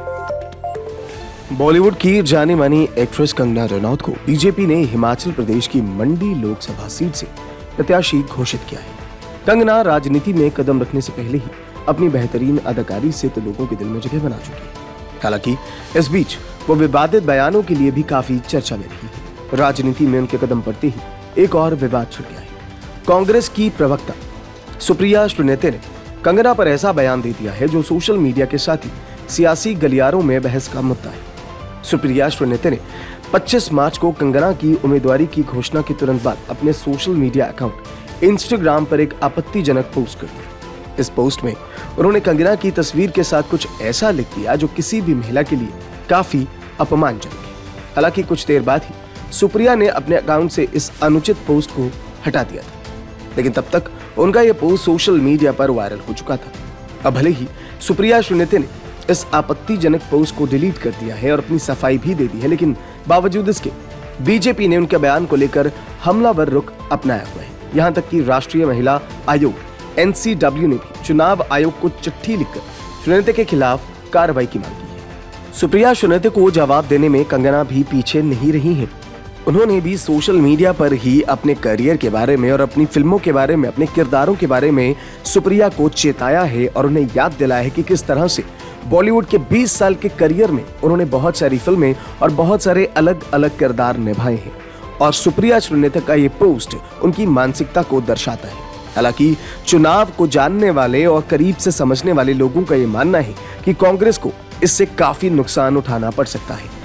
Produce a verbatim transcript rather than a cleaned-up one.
बॉलीवुड की जानी मानी एक्ट्रेस कंगना रनौत को बीजेपी ने हिमाचल प्रदेश की मंडी लोकसभा सीट से प्रत्याशी घोषित किया है। कंगना राजनीति में कदम रखने से पहले ही अपनी बेहतरीन अदाकारी से तो लोगों के दिल में जगह बना चुकी है। हालांकि इस बीच वो विवादित बयानों के लिए भी काफी चर्चा में रही है। राजनीति में उनके कदम पड़ते ही एक और विवाद छिड़ गया है। कांग्रेस की प्रवक्ता सुप्रिया श्रीनेते ने कंगना पर ऐसा बयान दे दिया है जो सोशल मीडिया के साथ ही सियासी गलियारों में बहस का मुद्दा है। सुप्रिया श्रीनेते ने पच्चीस मार्च को कंगना की उम्मीदवारी की घोषणा के तुरंत बाद अपने सोशल मीडिया अकाउंट इंस्टाग्राम पर एक आपत्तिजनक पोस्ट कर दिया। इस पोस्ट में उन्होंने कंगना की तस्वीर के साथ कुछ ऐसा लिख दिया जो किसी भी महिला के लिए काफी अपमानजनक है। हालांकि कुछ देर बाद ही सुप्रिया ने अपने अकाउंट से इस अनुचित पोस्ट को हटा दिया था, लेकिन तब तक उनका यह पोस्ट सोशल मीडिया पर वायरल हो चुका था। अब भले ही सुप्रिया श्रीनेते ने इस आपत्तिजनक पोस्ट को डिलीट कर दिया है और अपनी सफाई भी दे दी है, लेकिन बावजूद इसके बीजेपी ने उनके बयान को लेकर हमलावर रुख अपनाया हुआ है। यहां तक कि राष्ट्रीय महिला आयोग एन सी डब्ल्यू ने भी चुनाव आयोग को चिट्ठी लिखकर श्रीनेते के खिलाफ कार्रवाई की मांग की है। सुप्रिया श्रीनेते को जवाब देने में कंगना भी पीछे नहीं रही है। उन्होंने भी सोशल मीडिया पर ही अपने करियर के बारे में और अपनी फिल्मों के बारे में, अपने किरदारों के बारे में सुप्रिया को चेताया है और उन्हें याद दिलाया है कि किस तरह से बॉलीवुड के बीस साल के करियर में उन्होंने बहुत सारी फिल्में और बहुत सारे अलग अलग किरदार निभाए हैं। और सुप्रिया श्रीनेते का ये पोस्ट उनकी मानसिकता को दर्शाता है। हालांकि चुनाव को जानने वाले और करीब से समझने वाले लोगों का ये मानना है कि कांग्रेस को इससे काफी नुकसान उठाना पड़ सकता है।